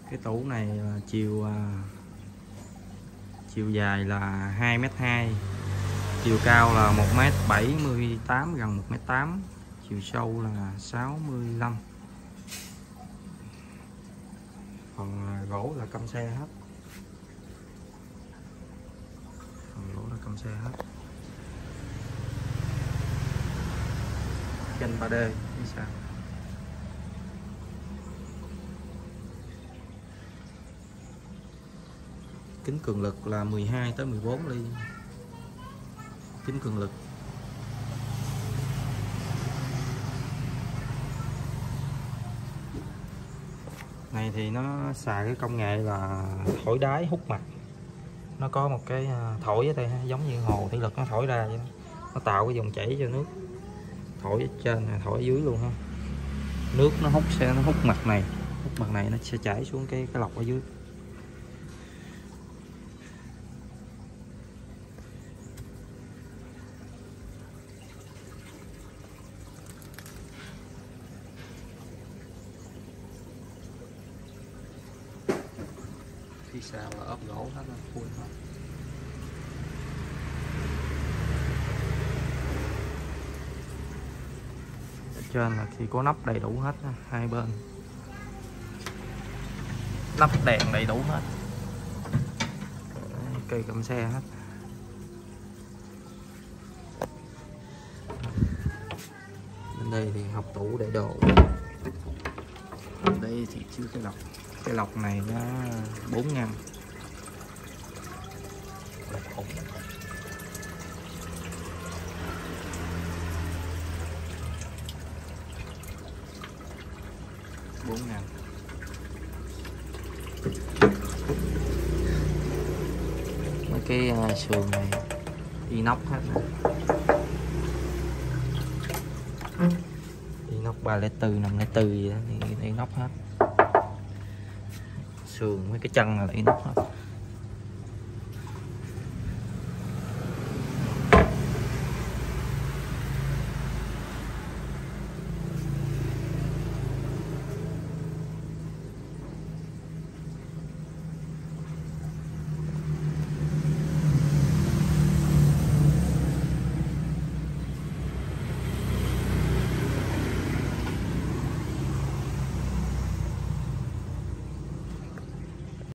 Cái tủ này là chiều dài là 2m2, chiều cao là 1m78, gần 1m8, chiều sâu là 65. Phần gỗ là căm xe hết. Phần gỗ là căm xe hết. Kênh 3D như sao? Kính cường lực là 12 tới 14 ly. Kính cường lực. Này thì nó xài cái công nghệ là thổi đáy hút mặt. Nó có một cái thổi ở đây giống như hồ thủy lực, nó thổi ra vậy đó. Nó tạo cái dòng chảy cho nước. Thổi ở trên này, thổi ở dưới luôn ha. Nước nó hút mặt này, nó sẽ chảy xuống cái lọc ở dưới. Phía sau là ốp gỗ hết, nó full hết. Ở trên là thì có nắp đầy đủ hết, hai bên nắp đèn đầy đủ hết, cây cầm xe hết. Bên đây thì học tủ để đồ. Bên đây thì chưa cái lọc này nó 4 ngăn. Lọc ổn. 4 ngăn. Mấy cái sườn này inox hết nè. Inox 304, 504 gì đó thì inox hết. Sườn mấy cái chân là inox hết.